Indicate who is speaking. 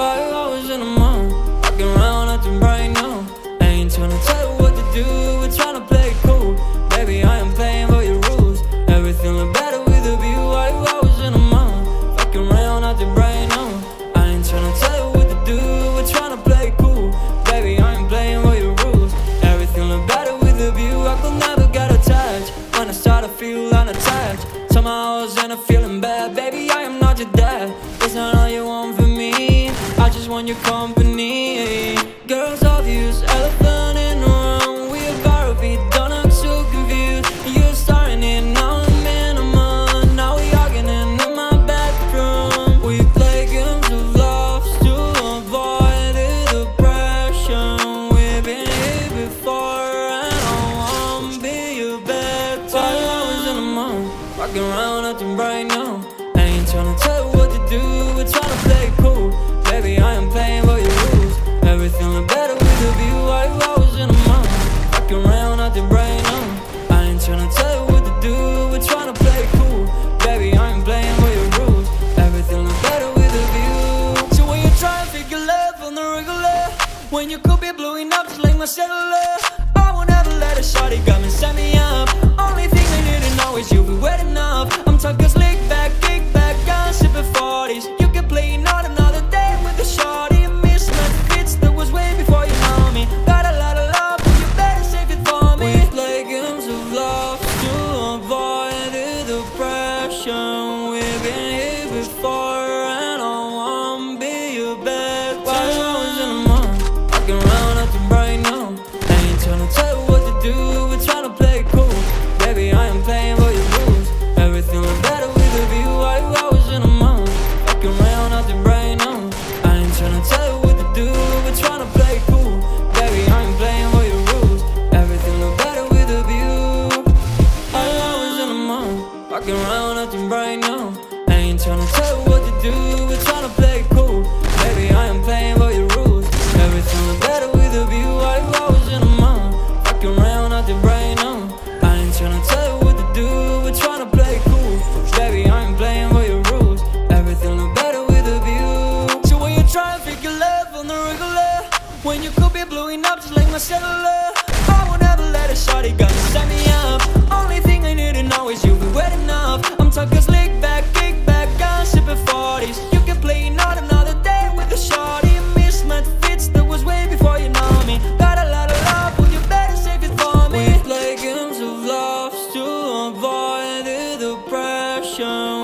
Speaker 1: 5 hours in a month, walking around acting right now. I ain't tryna tell you what to do, we're tryna play it cool. Baby, I am playing by your rules. Everything look better with a view. 5 hours in a month, walking around acting right now. I ain't tryna tell you what to do, we're tryna play it cool. Baby, I am playing by your rules. Everything look better with a view. I could never get attached when I start to feel unattached. Somehow I was in a feeling bad. Baby, I am not your dad. It's not all you want from me, I just want your company. Girls obvious, elephant in the room. We about to be done, I'm so confused. You're starting it, now I'm in a month. Now we arguing in my bedroom. We play games of love to avoid the depression. We've been here before and I won't be your bed. 5 hours in a month, walking around acting right now. I ain't tryna tell you what to do, we're tryna play it cool. Baby, I am playing by your rules. Everything look better with a view. 5 hours in a month, walking around acting right now. I ain't tryna tell you what to do, we're tryna play it cool. Baby, I am playing by your rules. Everything look better with a view. So when you try and figure love on the regular, when you could be blowing up just like my cellular, I won't ever let a shawty come and set me up. Only thing I need to know is you'll be wet enough. I'm talking slick back, kick back, I'm sipping 40s. You can play not another day with the shawty. A mismatch fits that was way before you know me. Got a lot of love, but you better save it for me. We play games of love to avoid the depression. We've been here before and I won't be your bed. 5 hours in a month, walking around acting right now. I ain't tryna tell you what to do, we're tryna play it cool. Baby, I am playing by your rules. Everything look better with a view. 5 hours in a month, walking around acting right now. I ain't tryna tell you what to do, we're tryna play it cool. Baby, I am playing by your rules. Everything look better with a view. 5 hours in a month, walking around acting right now. I ain't tryna tell you what to do, we're tryna play it cool. Baby, I am playing by your rules. Everything look better with a view. 5 hours in a month, walking around acting right now. I ain't tryna tell you what to do, we're tryna play it cool. Baby, I am playing by your rules. Everything look better with a view. So when you try and figure love on the regular, when you could be blowing up just like my cellular, I won't ever let a shawty come and set me up. Only thing I need to know is you'll be wet enough. I'm talking slick back, kick back, I'm sipping 40s. You can play not another day with a shawty. A mismatch fits that was way before you know me. Got a lot of love, but you better save it for me. We play games of love to avoid the depression.